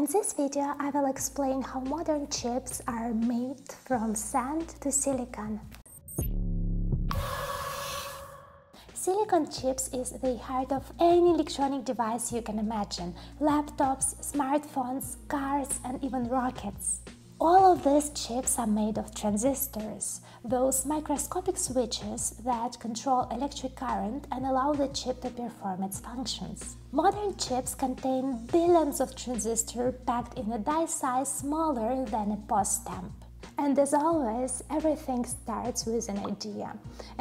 In this video, I will explain how modern chips are made from sand to silicon. Silicon chips is the heart of any electronic device you can imagine: laptops, smartphones, cars, and even rockets. All of these chips are made of transistors, those microscopic switches that control electric current and allow the chip to perform its functions. Modern chips contain billions of transistors packed in a die size smaller than a post stamp. And as always, everything starts with an idea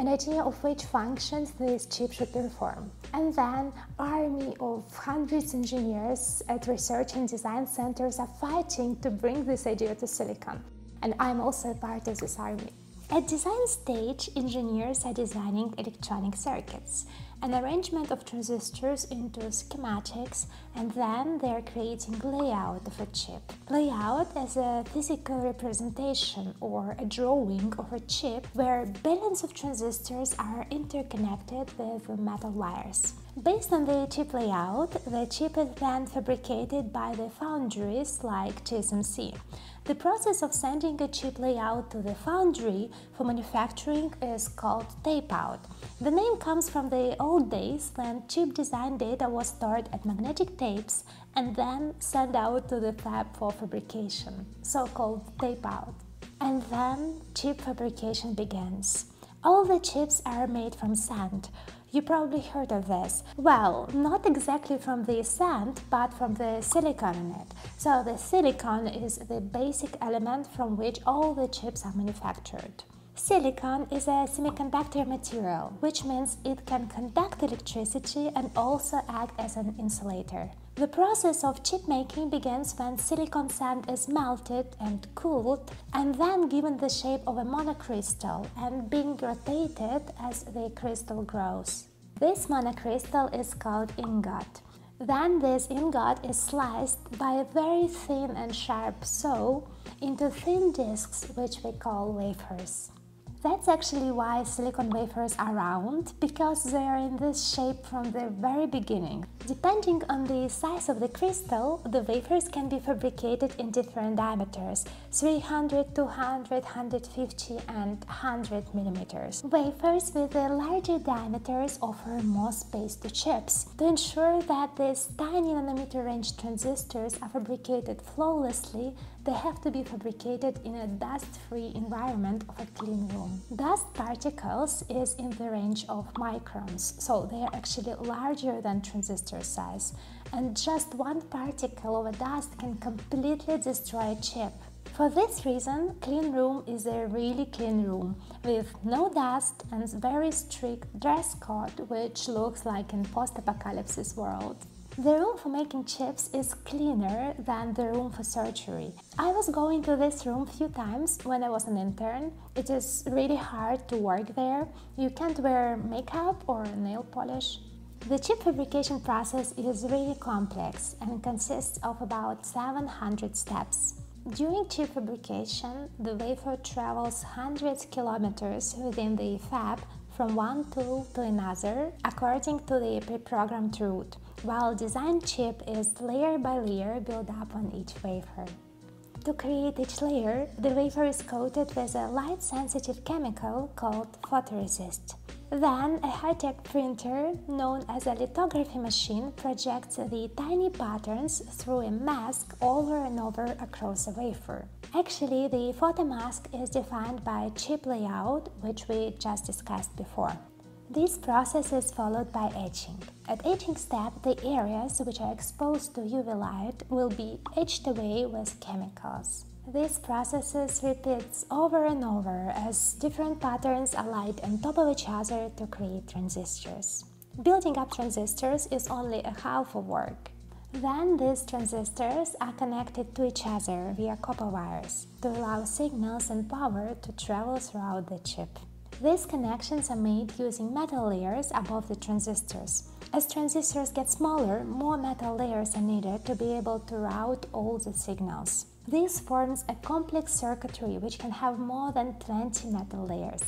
of which functions this chip should perform. And then, army of hundreds of engineers at research and design centers are fighting to bring this idea to silicon. And I'm also a part of this army. At design stage, engineers are designing electronic circuits, an arrangement of transistors into schematics, and then they are creating layout of a chip. Layout is a physical representation or a drawing of a chip where billions of transistors are interconnected with metal wires. Based on the chip layout, the chip is then fabricated by the foundries like TSMC. The process of sending a chip layout to the foundry for manufacturing is called tape-out. The name comes from the old days when chip design data was stored at magnetic tapes and then sent out to the fab for fabrication, so-called tape-out. And then chip fabrication begins. All the chips are made from sand. You probably heard of this. Well, not exactly from the sand, but from the silicon in it. So the silicon is the basic element from which all the chips are manufactured. Silicon is a semiconductor material, which means it can conduct electricity and also act as an insulator. The process of chip making begins when silicon sand is melted and cooled and then given the shape of a monocrystal and being rotated as the crystal grows. This monocrystal is called ingot. Then this ingot is sliced by a very thin and sharp saw into thin discs, which we call wafers. That's actually why silicon wafers are round, because they are in this shape from the very beginning. Depending on the size of the crystal, the wafers can be fabricated in different diameters: 300, 200, 150 and 100 millimeters. Wafers with the larger diameters offer more space to chips. To ensure that these tiny nanometer range transistors are fabricated flawlessly, they have to be fabricated in a dust-free environment of a clean room. Dust particles is in the range of microns, so they are actually larger than transistor size, and just one particle of a dust can completely destroy a chip. For this reason, clean room is a really clean room, with no dust and very strict dress code, which looks like in post-apocalypse world. The room for making chips is cleaner than the room for surgery. I was going to this room a few times when I was an intern. It is really hard to work there. You can't wear makeup or nail polish. The chip fabrication process is really complex and consists of about 700 steps. During chip fabrication, the wafer travels hundreds of kilometers within the fab from one tool to another according to the pre-programmed route, while design chip is layer by layer built up on each wafer. To create each layer, the wafer is coated with a light-sensitive chemical called photoresist. Then, a high-tech printer, known as a lithography machine, projects the tiny patterns through a mask over and over across a wafer. Actually, the photomask is defined by chip layout, which we just discussed before. This process is followed by etching. At etching step, the areas which are exposed to UV light will be etched away with chemicals. This process repeats over and over as different patterns are laid on top of each other to create transistors. Building up transistors is only a half of work. Then these transistors are connected to each other via copper wires to allow signals and power to travel throughout the chip. These connections are made using metal layers above the transistors. As transistors get smaller, more metal layers are needed to be able to route all the signals. This forms a complex circuitry which can have more than 20 metal layers.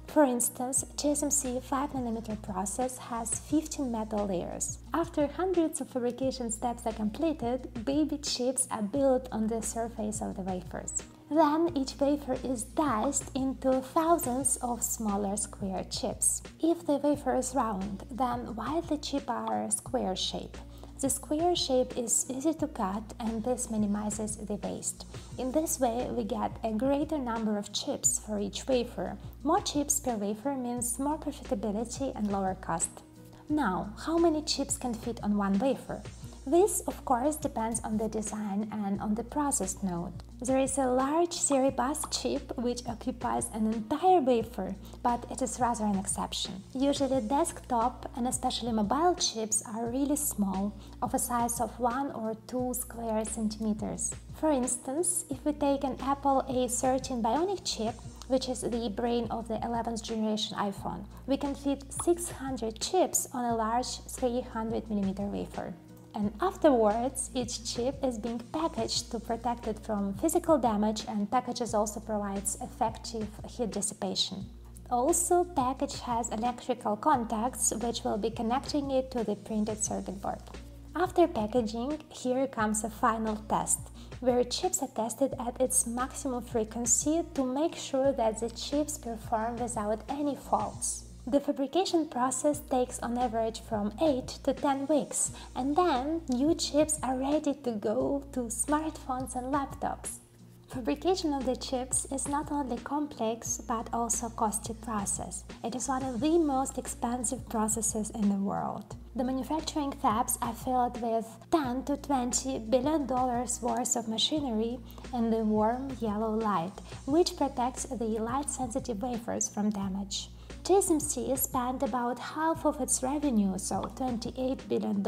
For instance, TSMC 5nm process has 15 metal layers. After hundreds of fabrication steps are completed, baby chips are built on the surface of the wafers. Then each wafer is diced into thousands of smaller square chips. If the wafer is round, then why the chip are square shape? The square shape is easy to cut and this minimizes the waste. In this way, we get a greater number of chips for each wafer. More chips per wafer means more profitability and lower cost. Now, how many chips can fit on one wafer? This, of course, depends on the design and on the process node. There is a large series bus chip which occupies an entire wafer, but it is rather an exception. Usually desktop and especially mobile chips are really small, of a size of 1 or 2 square centimeters. For instance, if we take an Apple A13 Bionic chip, which is the brain of the 11th generation iPhone, we can fit 600 chips on a large 300mm wafer. And afterwards, each chip is being packaged to protect it from physical damage, and packages also provides effective heat dissipation. Also, package has electrical contacts which will be connecting it to the printed circuit board. After packaging, here comes a final test, where chips are tested at its maximum frequency to make sure that the chips perform without any faults. The fabrication process takes on average from 8 to 10 weeks, and then new chips are ready to go to smartphones and laptops. Fabrication of the chips is not only complex but also costly process. It is one of the most expensive processes in the world. The manufacturing fabs are filled with $10 to $20 billion worth of machinery and the warm yellow light, which protects the light-sensitive wafers from damage. TSMC spent about half of its revenue, so $28 billion,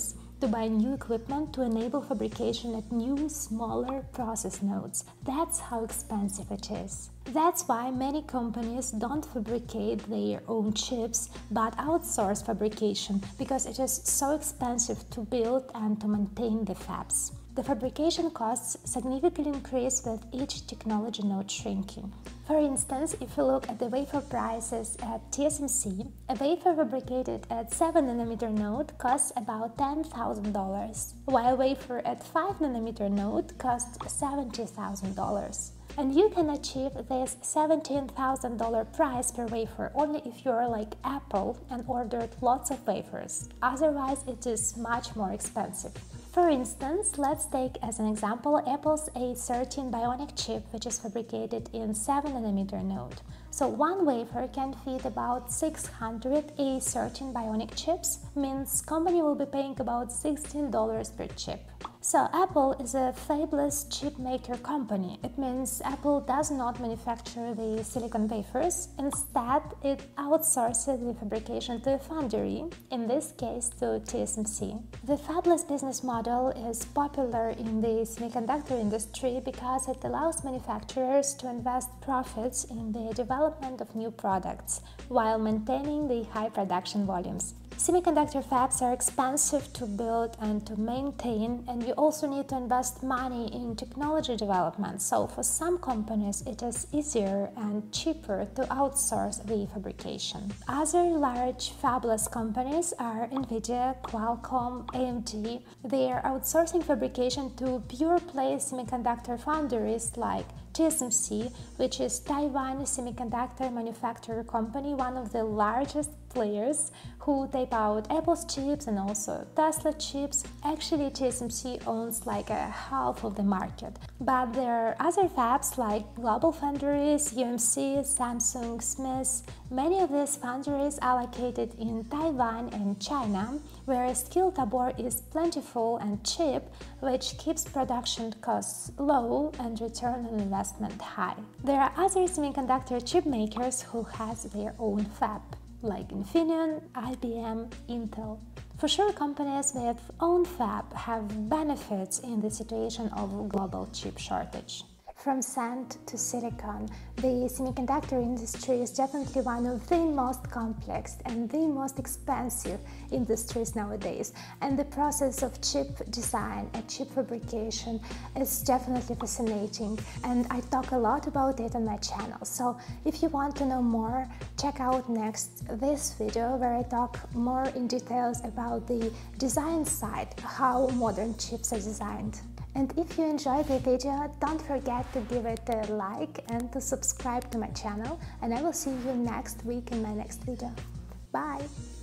to buy new equipment to enable fabrication at new, smaller process nodes. That's how expensive it is. That's why many companies don't fabricate their own chips but outsource fabrication, because it is so expensive to build and to maintain the fabs. The fabrication costs significantly increase with each technology node shrinking. For instance, if you look at the wafer prices at TSMC, a wafer fabricated at 7nm node costs about $10,000, while a wafer at 5nm node costs $70,000. And you can achieve this $17,000 price per wafer only if you're like Apple and ordered lots of wafers. Otherwise, it is much more expensive. For instance, let's take as an example Apple's A13 Bionic chip, which is fabricated in 7nm node. So one wafer can fit about 600 A13 Bionic chips, means company will be paying about $16 per chip. So Apple is a fabless chip maker company. It means Apple does not manufacture the silicon wafers. Instead, it outsources the fabrication to a foundry, in this case to TSMC. The fabless business model is popular in the semiconductor industry because it allows manufacturers to invest profits in the development of new products while maintaining the high production volumes. Semiconductor fabs are expensive to build and to maintain, and you also need to invest money in technology development. So for some companies it is easier and cheaper to outsource the fabrication. Other large fabless companies are Nvidia, Qualcomm, AMD. They are outsourcing fabrication to pure-play semiconductor foundries like TSMC, which is Taiwan Semiconductor Manufacturer Company, one of the largest players who tape out Apple's chips and also Tesla chips. Actually, TSMC owns like a half of the market. But there are other fabs like GlobalFoundries, UMC, Samsung, SMIC. Many of these foundries are located in Taiwan and China, where skilled labor is plentiful and cheap, which keeps production costs low and return on investment high. There are other semiconductor chip makers who has their own fab, like Infineon, IBM, Intel. For sure, companies with own fab have benefits in the situation of global chip shortage. From sand to silicon, the semiconductor industry is definitely one of the most complex and the most expensive industries nowadays. And the process of chip design and chip fabrication is definitely fascinating. And I talk a lot about it on my channel. So if you want to know more, check out next this video where I talk more in details about the design side, how modern chips are designed. And if you enjoyed the video, don't forget to give it a like and to subscribe to my channel, and I will see you next week in my next video. Bye!